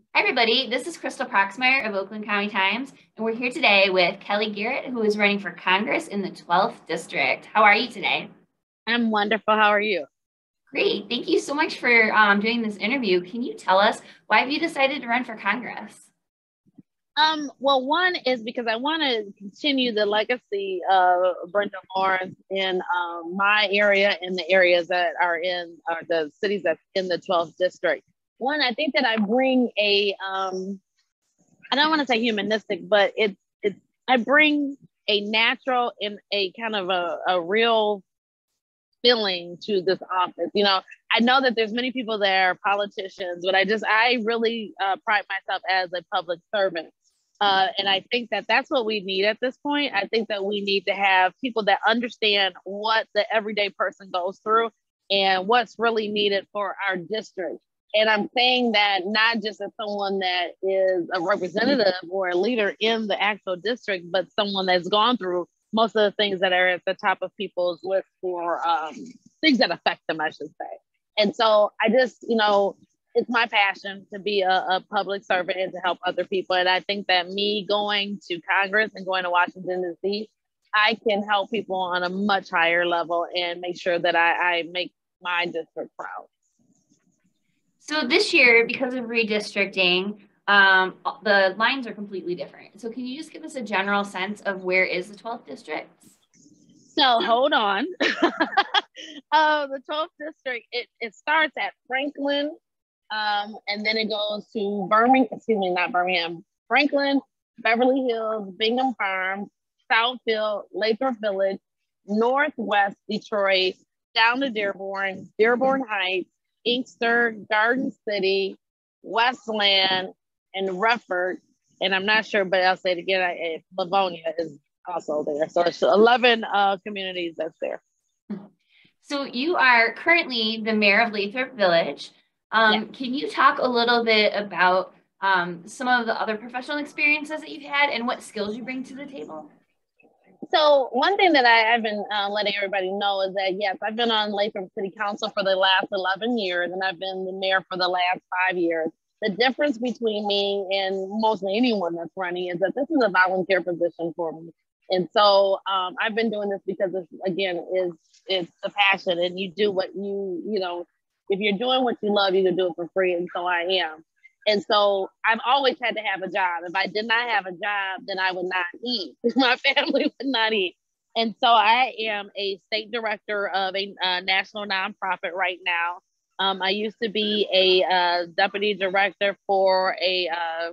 Hi, everybody. This is Crystal Proxmire of Oakland County Times, and we're here today with Kelly Garrett, who is running for Congress in the 12th District. How are you today? I'm wonderful. How are you? Great. Thank you so much for doing this interview. Can you tell us why have you decided to run for Congress? Well, one is because I want to continue the legacy of Brenda Lawrence in my area and the areas that are in the cities that's in the 12th district. One, I think that I bring I don't want to say humanistic, but I bring a natural and a kind of a real feeling to this office. I know that there's many people there, politicians, but I really pride myself as a public servant. And I think that that's what we need at this point. I think that we need to have people that understand what the everyday person goes through and what's really needed for our district. And I'm saying that not just as someone that is a representative or a leader in the actual district, but someone that's gone through most of the things that are at the top of people's list for things that affect them, I should say. And so I just, it's my passion to be a public servant and to help other people. And I think that me going to Congress and going to Washington, D.C., I can help people on a much higher level and make sure that I make my district proud. So this year, because of redistricting, the lines are completely different. So can you just give us a general sense of where is the 12th district? So hold on. The 12th district, it starts at Franklin, and then it goes to not Birmingham, Franklin, Beverly Hills, Bingham Farms, Southfield, Lathrop Village, Northwest Detroit, down to Dearborn, Dearborn Heights, Inkster, Garden City, Westland, and Rufford. And I'm not sure, but I'll say it again, Livonia is also there. So it's 11 communities that's there. So you are currently the mayor of Lathrop Village. Yeah. Can you talk a little bit about some of the other professional experiences that you've had and what skills you bring to the table? So one thing that I've been letting everybody know is that, yes, I've been on Lathrop City Council for the last 11 years, and I've been the mayor for the last 5 years. The difference between me and mostly anyone that's running is that this is a volunteer position for me. And so I've been doing this because it's the passion, and you do what if you're doing what you love, you can do it for free. And so I am. And so I've always had to have a job. If I did not have a job, then I would not eat. My family would not eat. And so I am a state director of a national nonprofit right now. I used to be a deputy director for a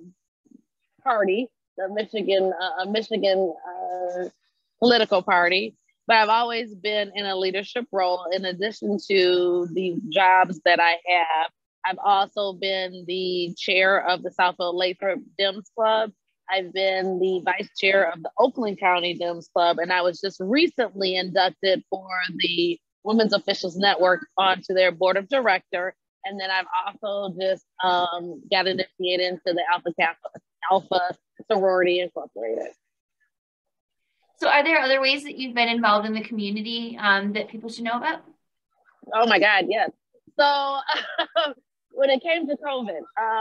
party, the Michigan political party. But I've always been in a leadership role in addition to the jobs that I have. I've also been the chair of the Southfield Lathrop Dems Club. I've been the vice chair of the Oakland County Dems Club, and I was just recently inducted for the Women's Officials Network onto their board of director. And then I've also just got initiated into the Alpha Sorority Incorporated. So are there other ways that you've been involved in the community that people should know about? Oh my God, yes. So when it came to COVID,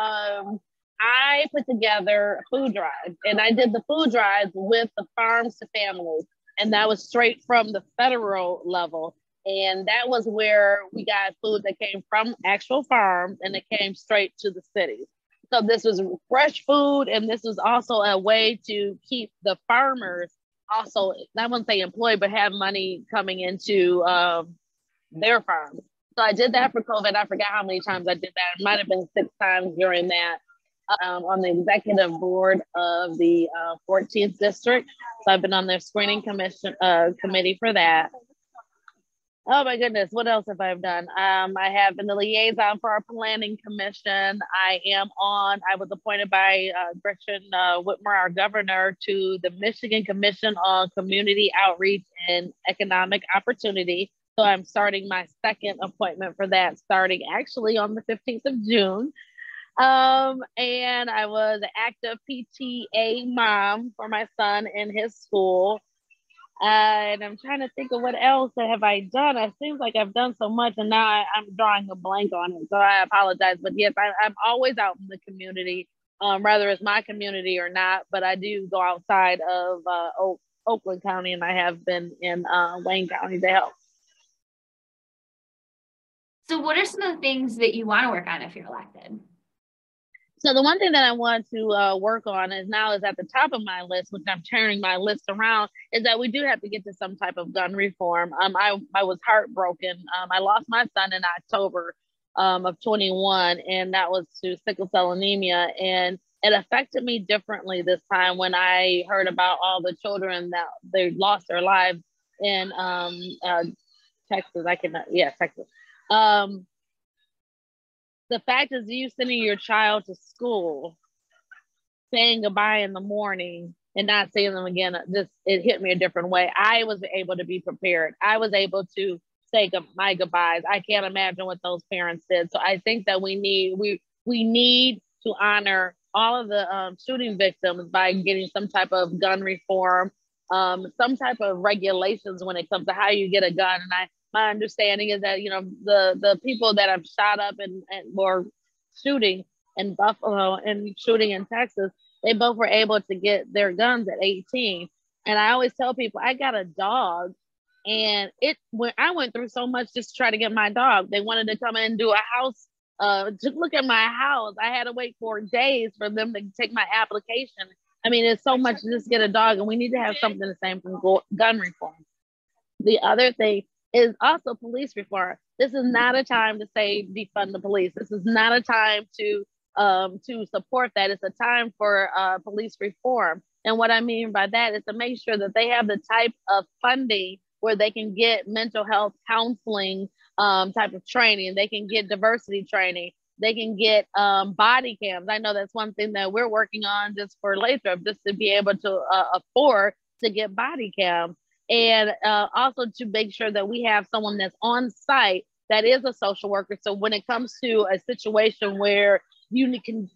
I put together food drives, and I did the food drives with the farms to families, and that was straight from the federal level. And that was where we got food that came from actual farms, and it came straight to the cities. So this was fresh food, and this was also a way to keep the farmers also, I wouldn't say employed, but have money coming into their farms. So I did that for COVID. I forgot how many times I did that. It might have been 6 times during that on the executive board of the 14th district. So I've been on their screening committee for that. Oh my goodness, what else have I done? I have been the liaison for our planning commission. I was appointed by Gretchen Whitmer, our governor, to the Michigan Commission on Community Outreach and Economic Opportunity. So I'm starting my second appointment for that, starting actually on the 15th of June. And I was an active PTA mom for my son in his school. And I'm trying to think of what else that have I done. It seems like I've done so much, and now I'm drawing a blank on it. So I apologize. But yes, I'm always out in the community, whether it's my community or not. But I do go outside of Oakland County, and I have been in Wayne County to help. So what are some of the things that you want to work on if you're elected? So the one thing that I want to work on is at the top of my list, which I'm turning my list around, is that we do have to get to some type of gun reform. I was heartbroken. I lost my son in October of 21, and that was to sickle cell anemia. And it affected me differently this time when I heard about all the children that they lost their lives in Texas. Texas. The fact is, you sending your child to school, saying goodbye in the morning and not seeing them again, it hit me a different way. I was able to be prepared. I was able to say my goodbyes. I can't imagine what those parents did. So I think that we need to honor all of the shooting victims by getting some type of gun reform, some type of regulations when it comes to how you get a gun. And my understanding is that, the people that have shot up and were shooting in Buffalo and shooting in Texas, they both were able to get their guns at 18. And I always tell people, I got a dog, and when I went through so much just to try to get my dog. They wanted to come in and do a house, to look at my house. I had to wait 4 days for them to take my application. I mean, it's so much to just get a dog, and we need to have something the same from gun reform. The other thing is also police reform. This is not a time to say defund the police. This is not a time to support that. It's a time for police reform. And what I mean by that is to make sure that they have the type of funding where they can get mental health counseling type of training. They can get diversity training. They can get body cams. I know that's one thing that we're working on just for Lathrop, just to be able to afford to get body cams. And also to make sure that we have someone that's on site that is a social worker. So when it comes to a situation where you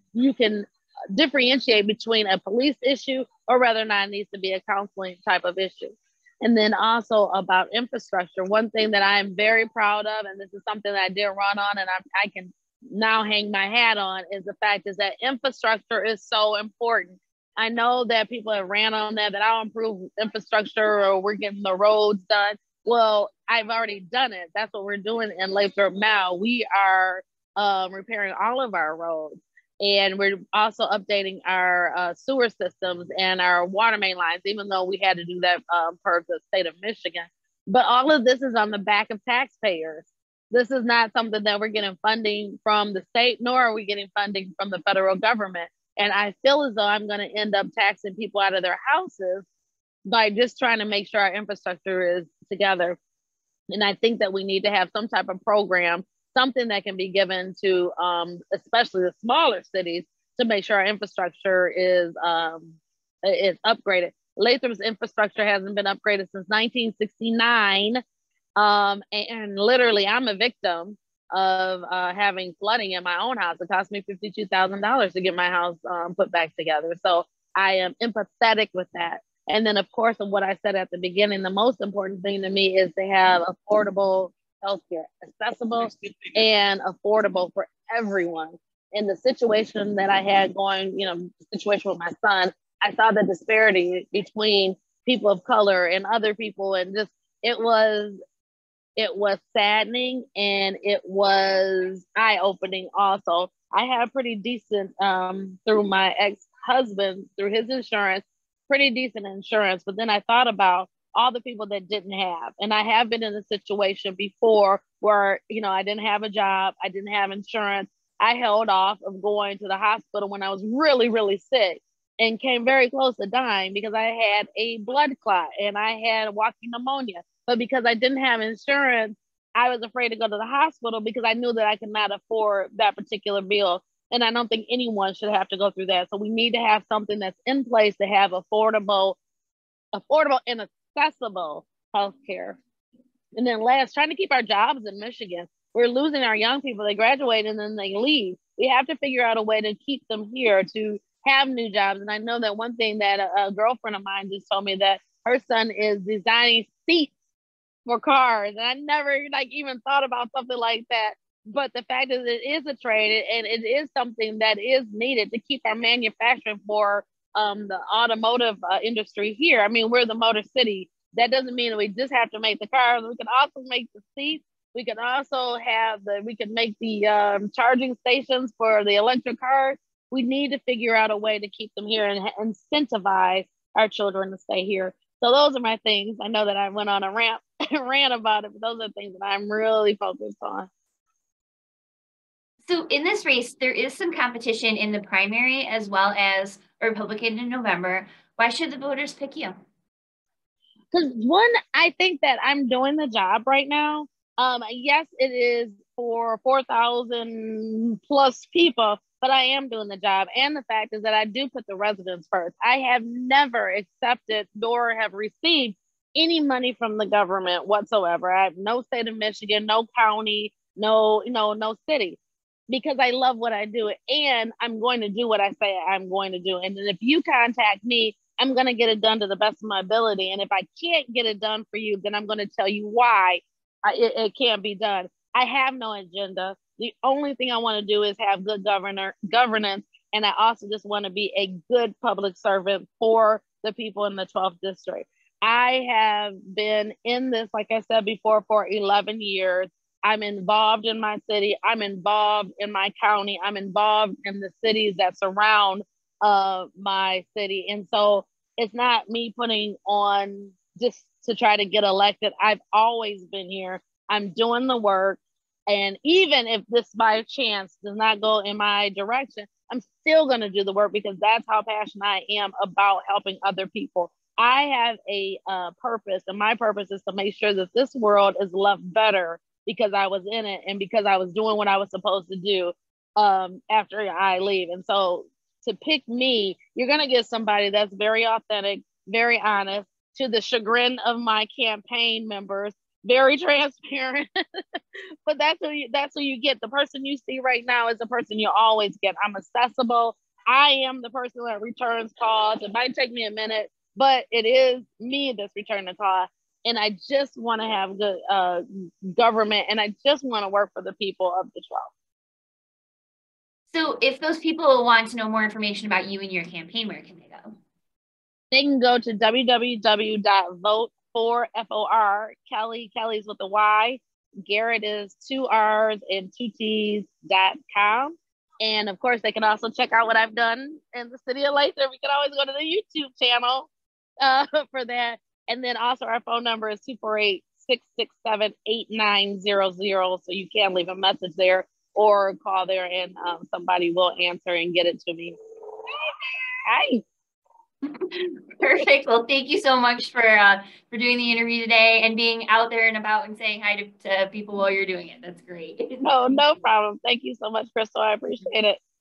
can differentiate between a police issue or whether or not it needs to be a counseling type of issue. And then also about infrastructure. One thing that I am very proud of, and this is something that I did run on and I can now hang my hat on, is the fact is that infrastructure is so important. I know that people have ran on that I'll improve infrastructure or we're getting the roads done. Well, I've already done it. That's what we're doing in Lathrop now. We are repairing all of our roads, and we're also updating our sewer systems and our water main lines, even though we had to do that per the state of Michigan. But all of this is on the back of taxpayers. This is not something that we're getting funding from the state, nor are we getting funding from the federal government. And I feel as though I'm going to end up taxing people out of their houses by just trying to make sure our infrastructure is together. And I think that we need to have some type of program, something that can be given to especially the smaller cities, to make sure our infrastructure is upgraded. Lathrop's infrastructure hasn't been upgraded since 1969. And literally, I'm a victim of having flooding in my own house. It cost me $52,000 to get my house put back together. So I am empathetic with that. And then, of course, of what I said at the beginning, the most important thing to me is to have affordable healthcare, accessible and affordable for everyone. In the situation that I had going, the situation with my son, I saw the disparity between people of color and other people, and just it was saddening, and it was eye-opening also. I had pretty decent, through my ex-husband, through his insurance, pretty decent insurance. But then I thought about all the people that didn't have. And I have been in a situation before where, I didn't have a job. I didn't have insurance. I held off of going to the hospital when I was really, really sick, and came very close to dying because I had a blood clot and I had walking pneumonia. But because I didn't have insurance, I was afraid to go to the hospital because I knew that I could not afford that particular bill. And I don't think anyone should have to go through that. So we need to have something that's in place to have affordable and accessible healthcare. And then last, trying to keep our jobs in Michigan. We're losing our young people. They graduate and then they leave. We have to figure out a way to keep them here, to have new jobs. And I know that one thing that a girlfriend of mine just told me, that Her son is designing seats for cars. And I never like even thought about something like that. But the fact is it is a trade and it is something that is needed to keep our manufacturing for the automotive industry here. I mean, we're the Motor City. That doesn't mean that we just have to make the cars. We can also make the seats. We can also we can make the charging stations for the electric cars. We need to figure out a way to keep them here and incentivize our children to stay here. So those are my things. I know that I went on a rant about it, but those are things that I'm really focused on. So in this race, there is some competition in the primary as well as a Republican in November. Why should the voters pick you? Because one, I think that I'm doing the job right now. Yes, it is for 4,000 plus people, but I am doing the job. And the fact is that I do put the residents first. I have never accepted nor have received any money from the government whatsoever. I have no state of Michigan, no county, no city, because I love what I do and I'm going to do what I say I'm going to do. And then if you contact me, I'm going to get it done to the best of my ability. And if I can't get it done for you, then I'm going to tell you why it can't be done. I have no agenda. The only thing I want to do is have good governance. And I also just want to be a good public servant for the people in the 12th district. I have been in this, like I said before, for 11 years. I'm involved in my city. I'm involved in my county. I'm involved in the cities that surround my city. And so it's not me putting on just to try to get elected. I've always been here. I'm doing the work. And even if this by chance does not go in my direction, I'm still going to do the work because that's how passionate I am about helping other people. I have a purpose, and my purpose is to make sure that this world is left better because I was in it and because I was doing what I was supposed to do after I leave. And so to pick me, you're going to get somebody that's very authentic, very honest, to the chagrin of my campaign members, very transparent. But that's who you get. The person you see right now is the person you always get. I'm accessible. I am the person that returns calls. It might take me a minute, but it is me that's returning the call. And I just want to have good government, and I just want to work for the people of the 12th. So if those people want to know more information about you and your campaign, where can they go? They can go to www.vote4FOR. Kelly's with a Y. Garrett is 2 R's and 2 T's.com. And of course, they can also check out what I've done in the city of Lathrop. We can always go to the YouTube channel for that. And then also our phone number is 248-667-8900. So you can leave a message there or call there and somebody will answer and get it to me. Hi. Perfect. Well, thank you so much for doing the interview today and being out there and about and saying hi to people while you're doing it. That's great. No problem. Thank you so much, Crystal. I appreciate it.